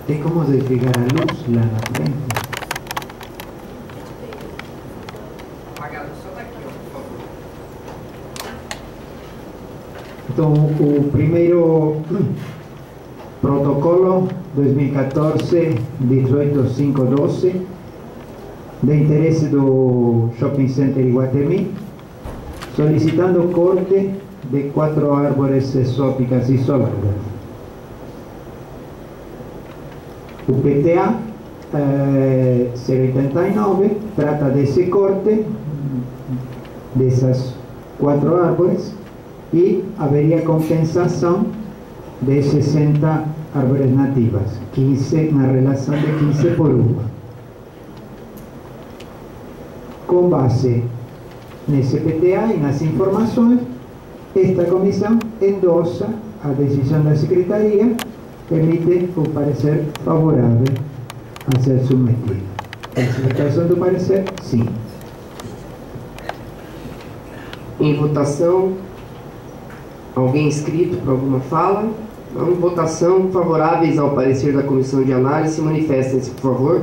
Tem como desligar a luz lá na frente? Apagado só daqui, ó, por favor. Então, o primeiro protocolo 2014-18512, de interesse do Shopping Center Iguatemi, solicitando corte de 4 árvores exóticas isoladas. O PTA 089 trata desse corte dessas 4 árvores e haveria compensação de 60 árvores nativas, 15 na relação de 15 por 1. Com base nesse PTA e nas informações, esta comissão endossa a decisão da Secretaria, emite o parecer favorável a ser submetido. Classificação do parecer, sim. Em votação, alguém inscrito para alguma fala? Não. Votação, favoráveis ao parecer da comissão de análise, manifestem-se, por favor.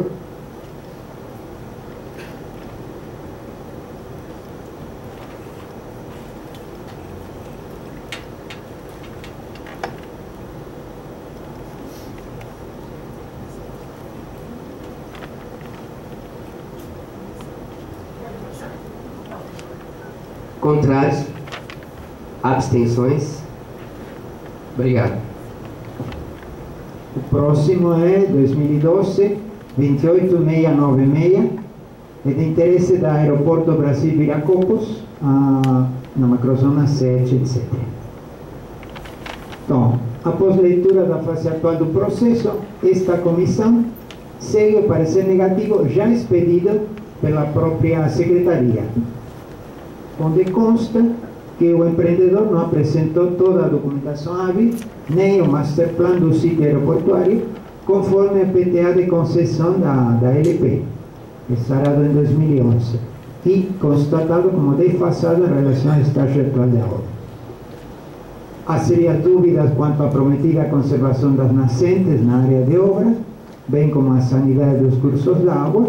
Contrários? Abstenções? Obrigado. O próximo é 2012-28696, é de interesse da Aeroporto Brasil Viracopos, na macrozona 7, etc. Então, após leitura da fase atual do processo, esta comissão segue o parecer negativo já expedido pela própria Secretaria, onde consta que o empreendedor não apresentou toda a documentação hábil, nem o master plan do sítio aeroportuário, conforme a PTA de concessão da LP, instaurado em 2011, e constatado como defasado em relação ao estágio atual da obra. Há serias dúvidas quanto à prometida conservação das nascentes na área de obra, bem como a sanidade dos cursos de água.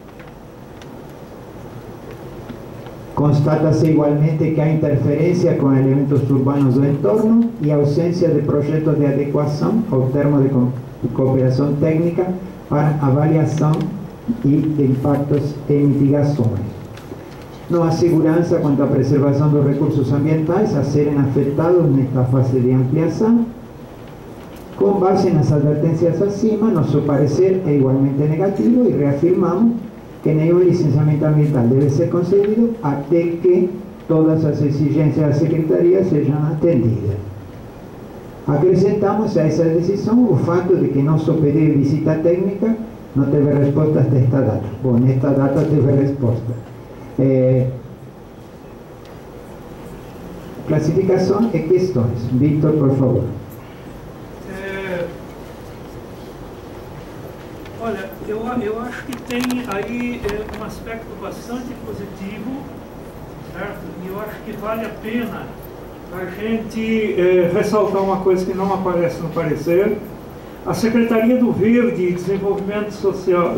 Constata-se igualmente que há interferência com elementos urbanos do entorno e ausência de projetos de adequação ao termo de cooperação técnica para avaliação e de impactos e mitigações. Não há segurança quanto à preservação dos recursos ambientais a serem afetados nesta fase de ampliação. Com base nas advertências acima, nosso parecer é igualmente negativo e reafirmamos que nenhum licenciamento ambiental deve ser concedido até que todas as exigências da Secretaria sejam atendidas. Acrescentamos a essa decisão o fato de que nosso pedido de visita técnica não teve resposta até esta data. Bom, nesta data teve resposta. Classificação e questões. Victor, por favor. Olha, eu acho que tem aí um aspecto bastante positivo, certo? E eu acho que vale a pena a gente ressaltar uma coisa que não aparece no parecer. A Secretaria do Verde e Desenvolvimento Social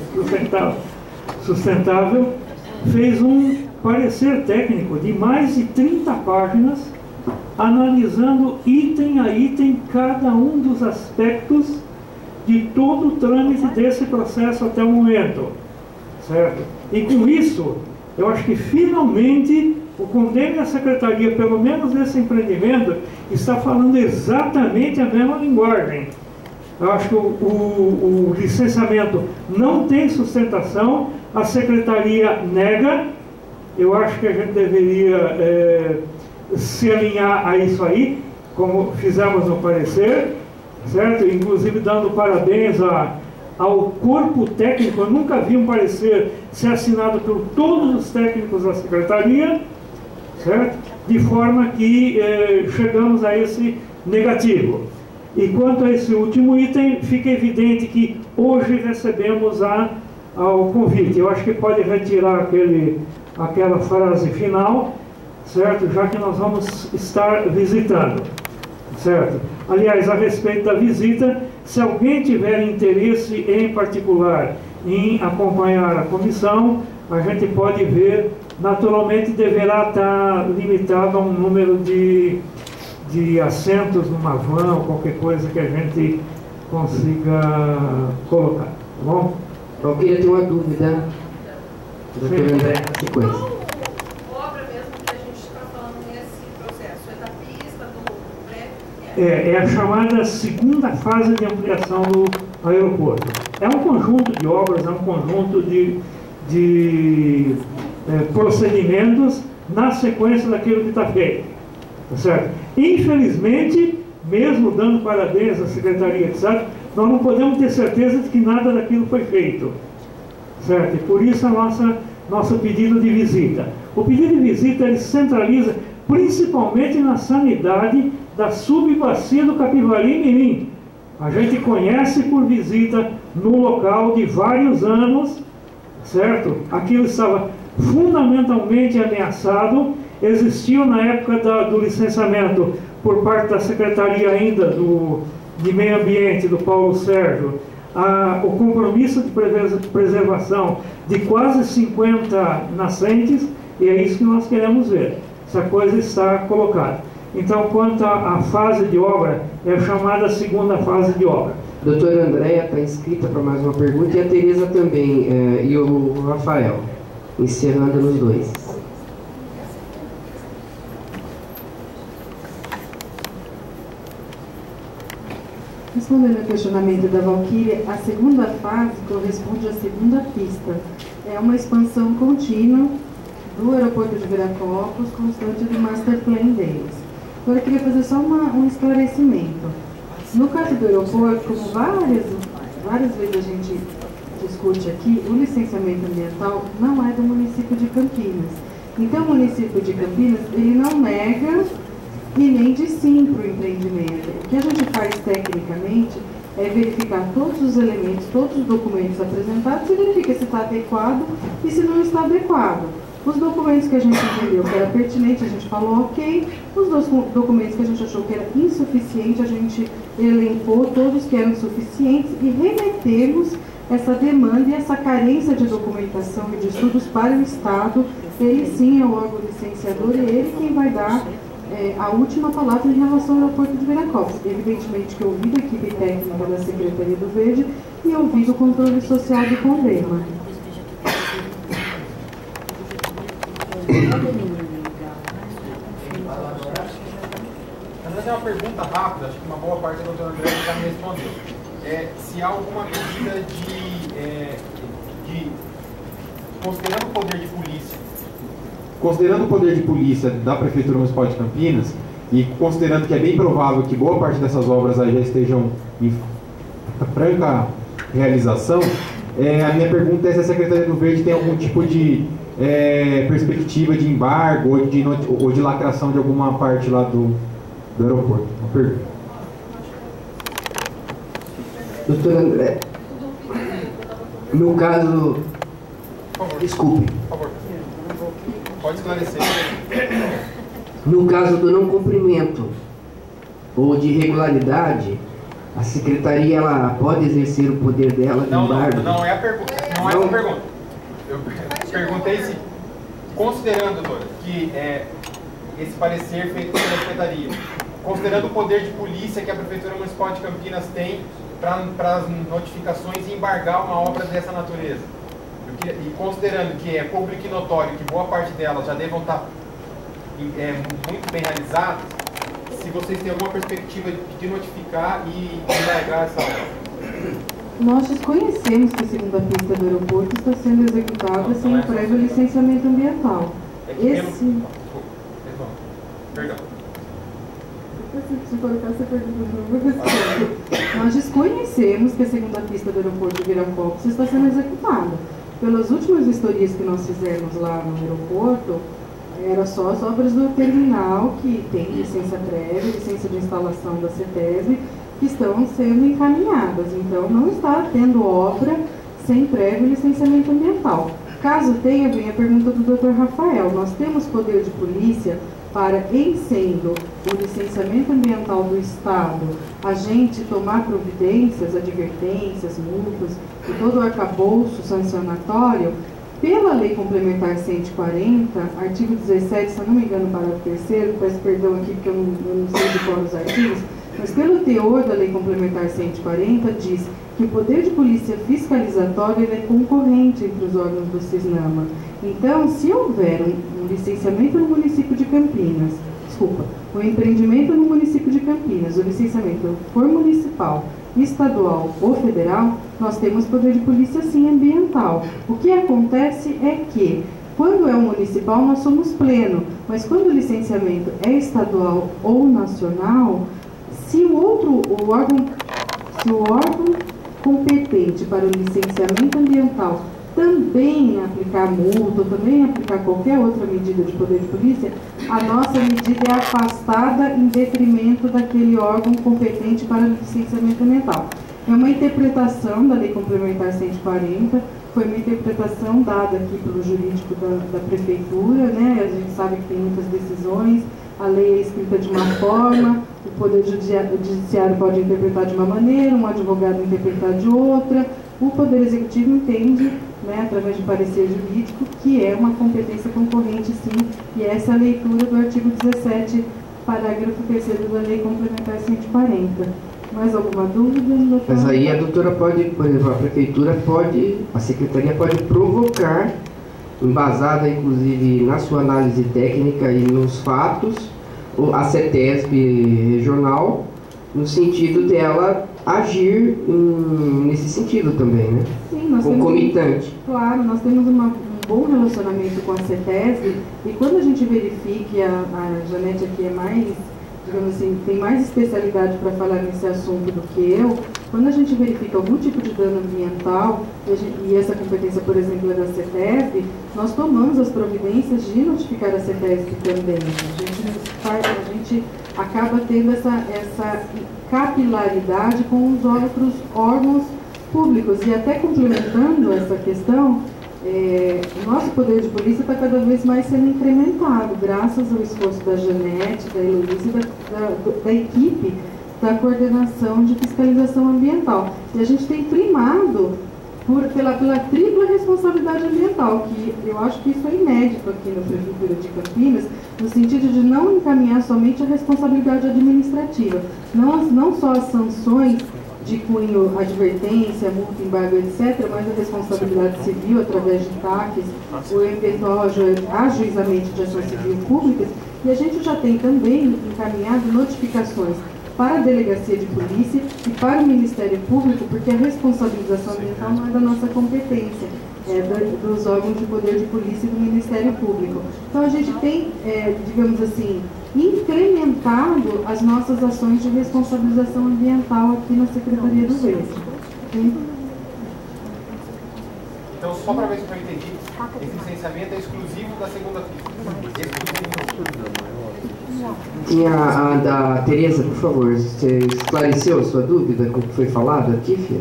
Sustentável fez um parecer técnico de mais de 30 páginas, analisando item a item cada um dos aspectos de todo o trâmite desse processo até o momento, certo? E com isso, eu acho que finalmente o convênio da Secretaria, pelo menos nesse empreendimento, está falando exatamente a mesma linguagem. Eu acho que o licenciamento não tem sustentação, a Secretaria nega. Eu acho que a gente deveria se alinhar a isso aí, como fizemos no parecer, certo? Inclusive dando parabéns ao corpo técnico. Eu nunca vi um parecer ser assinado por todos os técnicos da Secretaria, certo? De forma que chegamos a esse negativo. E quanto a esse último item, fica evidente que hoje recebemos ao convite. Eu acho que pode retirar aquela frase final, certo? Já que nós vamos estar visitando, certo? Aliás, a respeito da visita, Se alguém tiver interesse em particular em acompanhar a comissão, a gente pode ver. Naturalmente deverá estar limitado a um número de assentos numa van ou qualquer coisa que a gente consiga colocar, tá bom? Eu queria ter uma dúvida, doutor André, sequência. Qual obra mesmo que a gente está falando nesse processo? É da pista, do prédio? É a chamada segunda fase de ampliação do aeroporto. É um conjunto de obras, é um conjunto de procedimentos na sequência daquilo que está feito, tá certo? Infelizmente, mesmo dando parabéns à Secretaria de Estado, nós não podemos ter certeza de que nada daquilo foi feito, certo? E por isso nosso pedido de visita. O pedido de visita ele centraliza principalmente na sanidade da subbacia do Capivari e Mirim. A gente conhece por visita no local de vários anos, certo? Aquilo estava fundamentalmente ameaçado. Existiu na época do licenciamento por parte da Secretaria ainda de Meio Ambiente, do Paulo Sérgio, o compromisso de preservação de quase 50 nascentes, e é isso que nós queremos ver, se a coisa está colocada. Então, quanto à fase de obra, é a chamada segunda fase de obra. Doutora Andréia está inscrita para mais uma pergunta, e a Tereza também, e o Rafael, encerrando nos dois. Respondendo ao questionamento da Valquíria, a segunda fase corresponde à segunda pista. É uma expansão contínua do aeroporto de Viracopos, constante do master plan deles. Então, eu queria fazer só um esclarecimento. No caso do aeroporto, como várias vezes a gente discute aqui, o licenciamento ambiental não é do município de Campinas. Então, o município de Campinas, ele não nega e nem diz sim para o empreendimento. O que a gente faz tecnicamente é verificar todos os elementos, todos os documentos apresentados e verifica se está adequado e se não está adequado. Os documentos que a gente entendeu que era pertinente, a gente falou ok. Os documentos que a gente achou que era insuficiente, a gente elencou todos que eram suficientes e remetemos essa demanda e essa carência de documentação e de estudos para o Estado. Ele sim é o órgão licenciador e ele quem vai dar a última palavra em relação ao aeroporto de Viracopos. Evidentemente que eu ouvi da equipe técnica da Secretaria do Verde e ouvi do controle social do CONDEMA. Na verdade, é uma pergunta rápida, acho que uma boa parte da doutora André já me respondeu. Se há alguma medida considerando o poder de polícia. Considerando o poder de polícia da Prefeitura Municipal de Campinas e considerando que é bem provável que boa parte dessas obras aí já estejam em franca realização, a minha pergunta é se a Secretaria do Verde tem algum tipo de perspectiva de embargo ou de lacração de alguma parte lá do aeroporto. Uma pergunta. Doutor André, no caso... Desculpe. Por favor. Pode esclarecer. No caso do não cumprimento ou de irregularidade, a Secretaria ela pode exercer o poder dela de embargo? Não é a pergunta. Não é essa a pergunta. Eu perguntei se, considerando, doutora, que esse parecer feito pela Secretaria, considerando o poder de polícia que a Prefeitura Municipal de Campinas tem para as notificações e embargar uma obra dessa natureza, e considerando que é público e notório que boa parte delas já devam estar muito bem realizadas, se vocês têm alguma perspectiva de notificar e embargar essa obra. Nós desconhecemos que a segunda pista do aeroporto está sendo executada sem prévio licenciamento ambiental. Perdão. Se colocar essa pergunta, nós desconhecemos que a segunda pista do aeroporto de Viracopos está sendo executada. Pelas últimas vistorias que nós fizemos lá no aeroporto, era só as obras do terminal que tem licença prévia, licença de instalação da CETESB, que estão sendo encaminhadas. Então, não está tendo obra sem prévio licenciamento ambiental. Caso tenha, vem a pergunta do Dr. Rafael. Nós temos poder de polícia para, em sendo o licenciamento ambiental do Estado, a gente tomar providências, advertências, multas e todo o arcabouço sancionatório, pela Lei Complementar 140, artigo 17, se eu não me engano, parágrafo 3º, peço perdão aqui porque eu não sei de qual os artigos, mas pelo teor da Lei Complementar 140 diz que o poder de polícia fiscalizatória ele é concorrente entre os órgãos do Cisnama. Então, se houver um licenciamento no município de Campinas, o empreendimento no município de Campinas, o licenciamento for municipal, estadual ou federal, nós temos poder de polícia sim ambiental. O que acontece é que, quando é o municipal, nós somos pleno, mas quando o licenciamento é estadual ou nacional, se o órgão competente para o licenciamento ambiental também aplicar multa, ou também aplicar qualquer outra medida de poder de polícia, a nossa medida é afastada em detrimento daquele órgão competente para o licenciamento ambiental. É uma interpretação da Lei Complementar 140, foi uma interpretação dada aqui pelo jurídico da Prefeitura, né? A gente sabe que tem muitas decisões, a lei é escrita de uma forma, o Poder Judiciário pode interpretar de uma maneira, um advogado interpretar de outra, o Poder Executivo entende, né, através de parecer jurídico, que é uma competência concorrente, sim, e essa é a leitura do artigo 17, parágrafo 3º da Lei Complementar 140. Mais alguma dúvida, doutora? Mas aí a doutora pode, por exemplo, a Prefeitura pode, a Secretaria pode provocar, embasada inclusive na sua análise técnica e nos fatos, a CETESB regional, no sentido dela agir nesse sentido também, né? Sim, nós concomitante. Claro, nós temos um bom relacionamento com a CETESB e quando a gente verifica, a Janete aqui é mais, digamos assim, tem mais especialidade para falar nesse assunto do que eu, quando a gente verifica algum tipo de dano ambiental, e essa competência, por exemplo, é da CETESB, nós tomamos as providências de notificar a CETESB também. A gente acaba tendo essa capilaridade com os outros órgãos públicos. E até complementando essa questão, o nosso poder de polícia está cada vez mais sendo incrementado, graças ao esforço da Janete, da Heloísa e da equipe da coordenação de fiscalização ambiental. E a gente tem primado pela tripla responsabilidade ambiental, que eu acho que isso é inédito aqui na Prefeitura de Campinas, no sentido de não encaminhar somente a responsabilidade administrativa, não só as sanções de cunho advertência, multa, embargo, etc., mas a responsabilidade civil através de TACs, o eventual ajuizamento de ações civis públicas, e a gente já tem também encaminhado notificações para a Delegacia de Polícia e para o Ministério Público, porque a responsabilização ambiental não é da nossa competência, é dos órgãos de poder de polícia e do Ministério Público. Então a gente tem, digamos assim, incrementado as nossas ações de responsabilização ambiental aqui na Secretaria do Verde. Então, só para ver se eu entendi, esse licenciamento é exclusivo da segunda pista. Tinha a da Tereza, por favor, você esclareceu a sua dúvida com o que foi falado aqui, filha?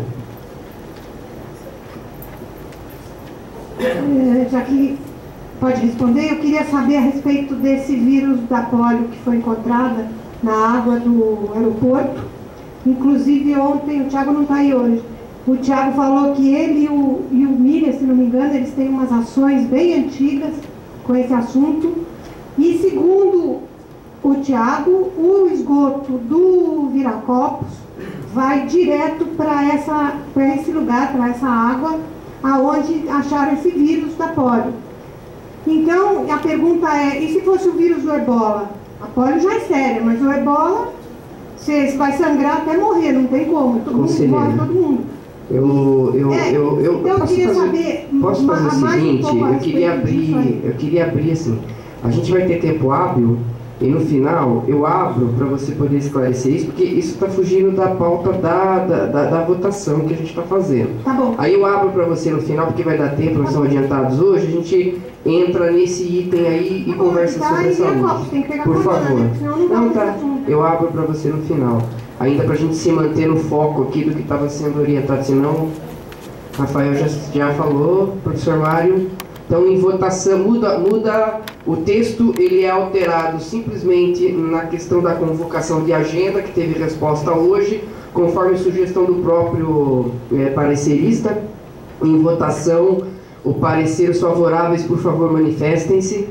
Já que pode responder, eu queria saber a respeito desse vírus da polio que foi encontrada na água do aeroporto. Inclusive ontem, o Thiago não está aí hoje, o Thiago falou que ele e o Miriam, se não me engano, eles têm umas ações bem antigas com esse assunto. E segundo o Thiago, o esgoto do Viracopos vai direto para esse lugar, para essa água, aonde acharam esse vírus da polio. Então, a pergunta é, e se fosse o vírus do ebola? A polio já é séria, mas o ebola, você vai sangrar até morrer, não tem como, todo mundo morre, todo mundo. Então, eu queria saber... Posso fazer o seguinte, eu queria abrir assim, a gente vai ter tempo hábil, e no final eu abro para você poder esclarecer isso, porque isso está fugindo da pauta da votação que a gente está fazendo. Tá bom. Aí eu abro para você no final, porque vai dar tempo, nós estamos adiantados hoje, a gente entra nesse item aí e conversa sobre essa luz. Por favor. Não, tá. Eu abro para você no final. Ainda para a gente se manter no foco aqui do que estava sendo orientado, senão Rafael já falou, professor Mário. Então, em votação, muda O texto ele é alterado simplesmente na questão da convocação de agenda, que teve resposta hoje, conforme sugestão do próprio parecerista. Em votação, o parecer, os favoráveis, por favor, manifestem-se.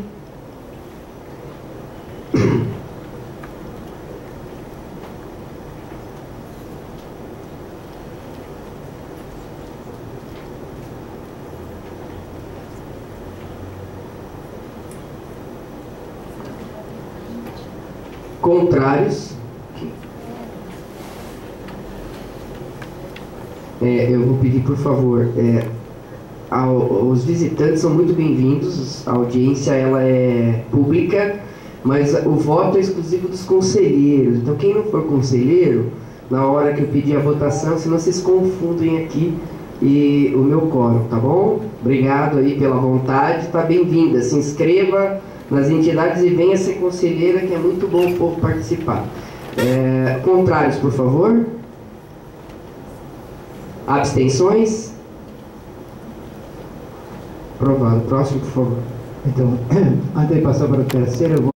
Contrários? Eu vou pedir, por favor, os visitantes são muito bem-vindos, a audiência ela é pública, mas o voto é exclusivo dos conselheiros. Então, quem não for conselheiro, na hora que eu pedir a votação, senão vocês confundem aqui e o meu quórum, tá bom? Obrigado aí pela vontade, tá bem-vinda. Se inscreva nas entidades e venha ser conselheira, que é muito bom o povo participar. Contrários, por favor. Abstenções? Aprovado. Próximo, por favor. Então, antes de passar para o terceiro, eu vou